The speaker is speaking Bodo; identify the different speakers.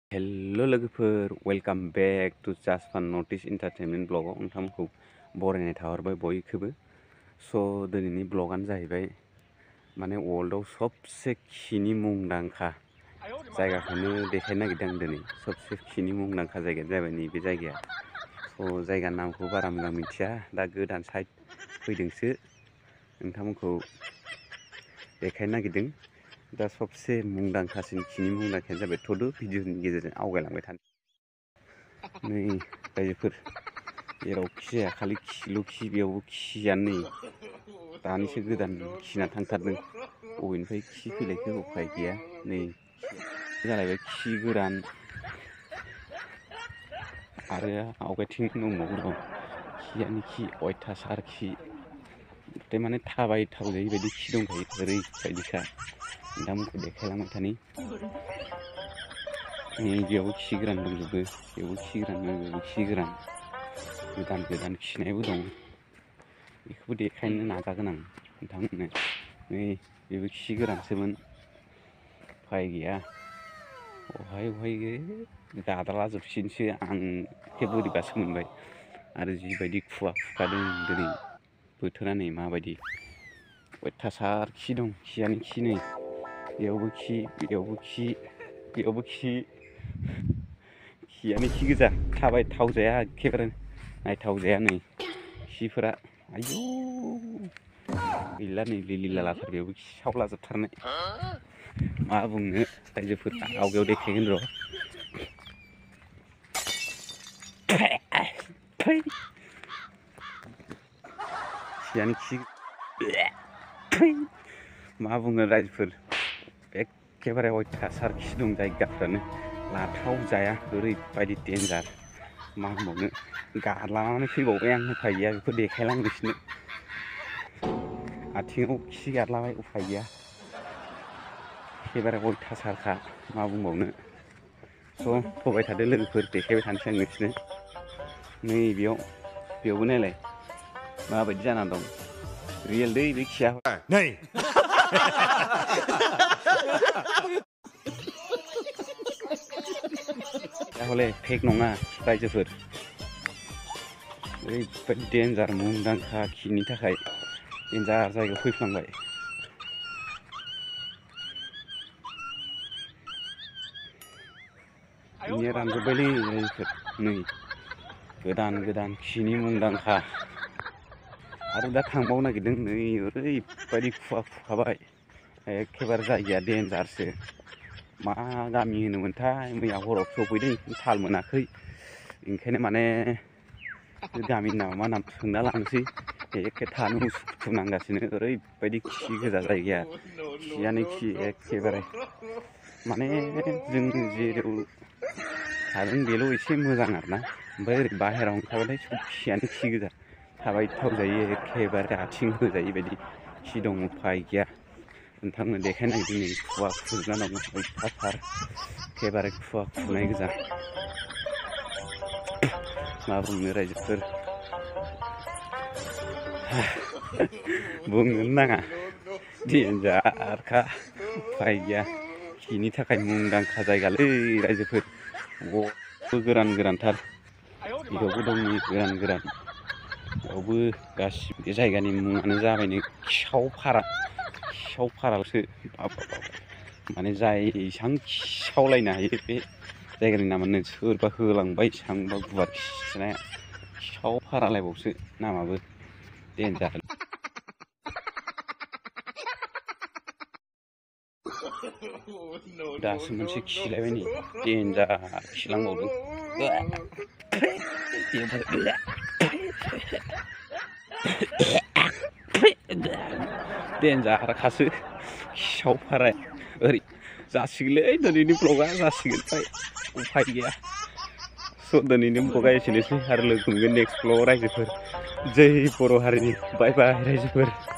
Speaker 1: हेलो लोगोफोर welcome back to just fun north east entertainment ब्लगाव नोंथांमोनखौ बरायनाय थाहरबाय बयखौबो। स' दिनैनि ब्लगानो जाहैबाय माने वर्ल्डआव सबसे खिनि मुंदांखा जायगाखौनो देखायनो नागिरदों आं दिनै। सबसे खिनि मुंदांखा जायगायानो जाबाय नैबे जायगाया। स' जायगानि नामखौ बारा मोजां मिथिया, दा गोदान साइट फैदोंसो नोंथांमोनखौ देखायनो नागिरदों। दा सबसे मुंदांखासिन खिनि मुंदांखायानो जाबाय थ'दो भिडिअनि गेजेरजों आवगायलांबाय थानो। नै रायजोफोर जेराव खि जाया खालि खिल' खि, बेयावबो खियानो नै दानिसो गोदान खिना थांथारदों। बबेनिफ्राय खि फैलायखो उफाय गैया। नै जालायबाय खि गोरान आरो आवगायथिं दंबावो र' खियानो खि अयथासार खि माने थाबायथाव जायै बायदि खि दंखायो ओरैबायदिखा। नोंथांमोनखौ देखायलांबाय थानि। बेयावबो खि गोरान दंजोबो, बेयावबो खि गोरान, बेयावबो खि गोरान, गोदान गोदान खिनायबो दं। बेखौबो देखायनो नाजागोन आं नोंथांमोननो। नै बेबो खि गोरानसोमोन, उफाय गैया। अहाय गाद्लाजोबसिगोनसो आं एखे बोरैबासो मोनबाय। आरो जिबायदि खुवा खुखादों दिनै बोथोरा नै माबायदि अयथासार खि दं। खियानो खि नै बेयावबो खि, बेयावबो खि, बेयावबो खि, खियानो खि गोजा। थाबायथाव जाया, एखेबारे नायथाव जाया नै खिफोरा। आयौ गैला नै लिलि लालाथार, बेयावबो खिसावलाजोबथारनाय। मा बुंनो रायजोफोर, आवगायाव देखायगोन र'। खियानो खि, मा बुङो रायजोफोर, एखेबारे अयथासार खि दं। जायगाफ्रानो लाथाव जाया, ओरैबायदि डेन्जार। मा होनबावनो, गाद्लानानै फैबावबाय आं, उफाय गैया। बेखौ देखायलांगासिनो आथिङाव खि गाद्लाबाय, उफाय गैया। एखेबारे अयथासारखा, मा बुंबावनो। स' फैबाय थादो लोगोफोर, देखायबाय थानोसै आं नोंसोरनो। नै बेयावबो नायलाय माबायदि जाना दं। रियेल दै बे खिया। नै दा हले फेक नङा रायजोफोर। ओरैबायदि डेन्जार मुंदांखा खिनि थाखाय डेन्जार जायगायाव फैफ्लांबाय। बिनिया रानजोब्बायलै रायजोफोर। नै गोदान गोदान खिनि मुंदांखा आरो दा थांबावनो नागिरदों। नै ओरैबायदि खुवा खुखाबाय, एखेबारे जायगाया डेन्जारसो। मा गामि होनोमोनथाय, मैया हराव सफैदों थाल मोनाखै। ओंखायनो माने गामिनि नामा मा नाम सोंना लानोसै। एखे थानो उसुखुथु नांगासिनो, ओरैबायदि खि गोजा जायगाया। खियानो खि एखेबारे। माने जों जेराव थादों बेल' एसे मोजां आरोना, ओमफ्राय ओरै बाहेरायाव ओंखारबाथाय सब खियानो खि गोजा। थाबायथाव जायो, एखेबारे आथिं होजायै बायदि खि दं। उफाय गैया, नोंथांनो देखायनो नागिरदों। नै खुवा खुजोबना दं, अयथासार एखेबारे खुवा खुनाय गोजा। मा बुंनो रायजोफोर, बुंनोनो नाङा, डेन्जारखा। उफाय गैया, खिनि थाखाय मुंदांखा जायगालै रायजोफोर। बयबो गोरान गोरानथार, बेयावबो दं नै गोरान गोरान। बेयावबो गासिबो बे जायगानि मुङानो जाबायनो खिसावपारासो। माने जाय एसां खिसावलायनो हायो बे जायगानि नामानो। सोरबा होलांबाय एसांबा गुवार खिनाया, खिसावपारालायबावसो नामाबो, डेन्जार। दासो मोनसे खिलायबाय नै, डेन्जार खिलांबावदों। डेन्जारखासो खिसावपाराया। ओरै जासिगोनलै दिनैनि ब्लगा, जासिगोन फ्राय उफाय गैया। स' दिनैनि ब्लगा एसेनोसै, आरो लोगो मोनगोन नेक्स्ट ब्लगाव रायजोफोर। जै बर' हारिनि, बाय बाय रायजोफोर।